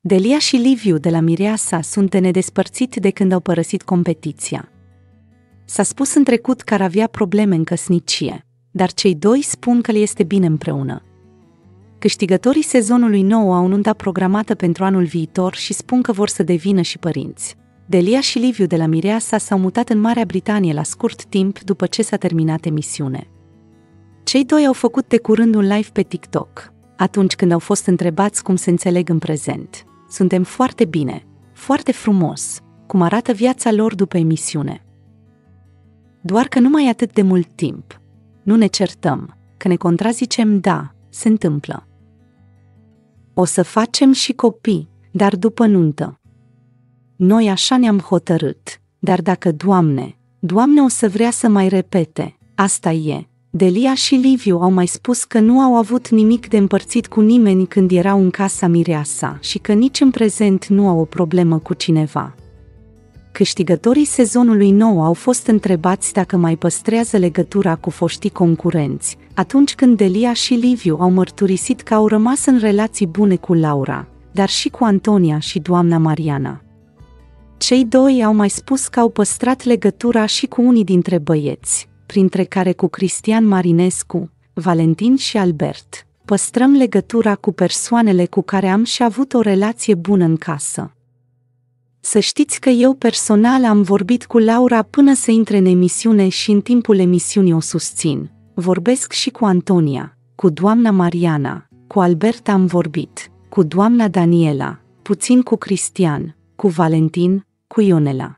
Delia și Liviu de la Mireasa sunt de nedespărțit de când au părăsit competiția. S-a spus în trecut că ar avea probleme în căsnicie, dar cei doi spun că le este bine împreună. Câștigătorii sezonului nou au o nuntă programată pentru anul viitor și spun că vor să devină și părinți. Delia și Liviu de la Mireasa s-au mutat în Marea Britanie la scurt timp după ce s-a terminat emisiune. Cei doi au făcut de curând un live pe TikTok, atunci când au fost întrebați cum se înțeleg în prezent. Suntem foarte bine, foarte frumos, cum arată viața lor după emisiune. Doar că nu mai e atât de mult timp. Nu ne certăm, că ne contrazicem, da, se întâmplă. O să facem și copii, dar după nuntă. Noi așa ne-am hotărât, dar dacă Doamne o să vrea să mai repete, asta e. Delia și Liviu au mai spus că nu au avut nimic de împărțit cu nimeni când erau în casa Mireasa și că nici în prezent nu au o problemă cu cineva. Câștigătorii sezonului nou au fost întrebați dacă mai păstrează legătura cu foștii concurenți, atunci când Delia și Liviu au mărturisit că au rămas în relații bune cu Laura, dar și cu Antonia și doamna Mariana. Cei doi au mai spus că au păstrat legătura și cu unii dintre băieți, printre care cu Cristian Marinescu, Valentin și Albert. Păstrăm legătura cu persoanele cu care am și avut o relație bună în casă. Să știți că eu personal am vorbit cu Laura până să intre în emisiune și în timpul emisiunii o susțin. Vorbesc și cu Antonia, cu doamna Mariana, cu Albert am vorbit, cu doamna Daniela, puțin cu Cristian, cu Valentin, cu Ionela.